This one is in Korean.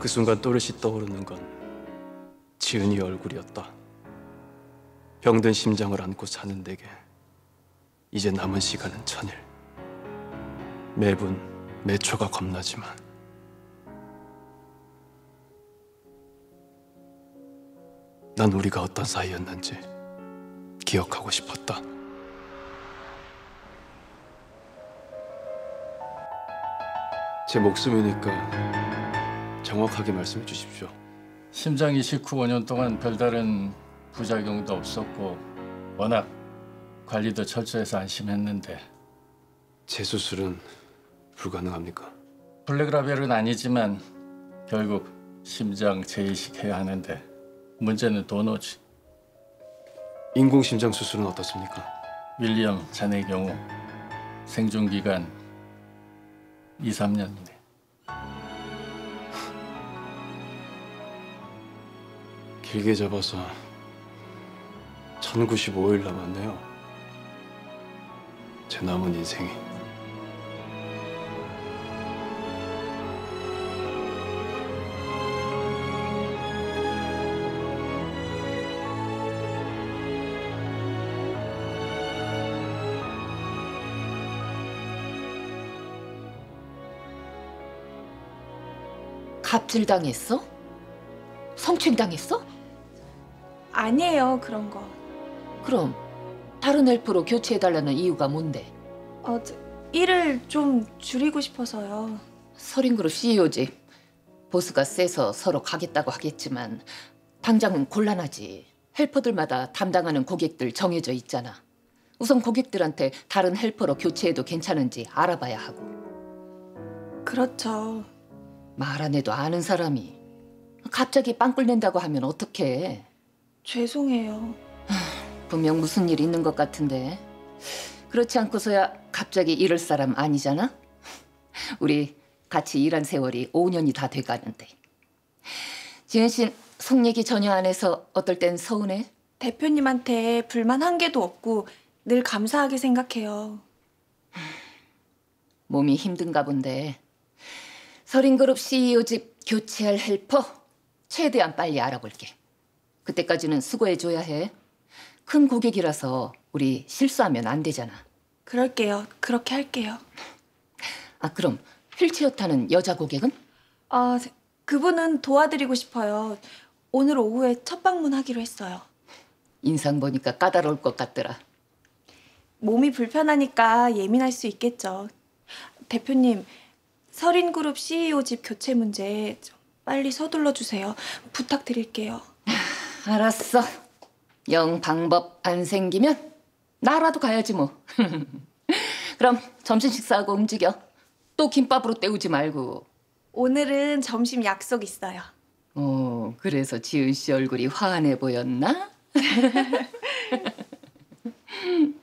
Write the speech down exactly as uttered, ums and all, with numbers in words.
그 순간 또렷이 떠오르는 건 지은이 얼굴이었다. 병든 심장을 안고 사는 내게 이제 남은 시간은 천일. 매분 매 초가 겁나지만 난 우리가 어떤 사이였는지 기억하고 싶었다. 제 목숨이니까 정확하게 말씀해 주십시오. 심장 이식 후 오 년 동안 별다른 부작용도 없었고 워낙 관리도 철저해서 안심했는데. 제 수술은 불가능합니까? 블랙라벨은 아니지만 결국 심장 재이식해야 하는데 문제는 돈오지. 인공심장 수술은 어떻습니까? 윌리엄 자네 경우 생존 기간 이, 삼 년이네. 길게 잡아서 천구십오 일 남았네요. 제 남은 인생이. 갑질당했어? 성추행당했어? 아니에요, 그런 거. 그럼 다른 헬퍼로 교체해달라는 이유가 뭔데? 어, 저, 일을 좀 줄이고 싶어서요. 서린그룹 씨이오지. 보스가 세서 서로 가겠다고 하겠지만 당장은 곤란하지. 헬퍼들마다 담당하는 고객들 정해져 있잖아. 우선 고객들한테 다른 헬퍼로 교체해도 괜찮은지 알아봐야 하고. 그렇죠. 말 안 해도 아는 사람이 갑자기 빵꿀 낸다고 하면 어떡해. 죄송해요. 분명 무슨 일 있는 것 같은데. 그렇지 않고서야 갑자기 이럴 사람 아니잖아? 우리 같이 일한 세월이 오 년이 다 돼가는데. 지은 씨는 속 얘기 전혀 안 해서 어떨 땐 서운해? 대표님한테 불만 한 개도 없고 늘 감사하게 생각해요. 몸이 힘든가 본데. 서린그룹 씨이오직 교체할 헬퍼 최대한 빨리 알아볼게. 그때까지는 수고해줘야 해. 큰 고객이라서 우리 실수하면 안 되잖아. 그럴게요. 그렇게 할게요. 아, 그럼 휠체어 타는 여자 고객은? 아, 그분은 도와드리고 싶어요. 오늘 오후에 첫 방문하기로 했어요. 인상 보니까 까다로울 것 같더라. 몸이 불편하니까 예민할 수 있겠죠. 대표님, 서린그룹 씨이오집 교체 문제 좀 빨리 서둘러 주세요. 부탁드릴게요. 알았어. 영 방법 안 생기면 나라도 가야지 뭐. 그럼 점심 식사하고 움직여. 또 김밥으로 때우지 말고. 오늘은 점심 약속 있어요. 어, 그래서 지은 씨 얼굴이 화안해 보였나?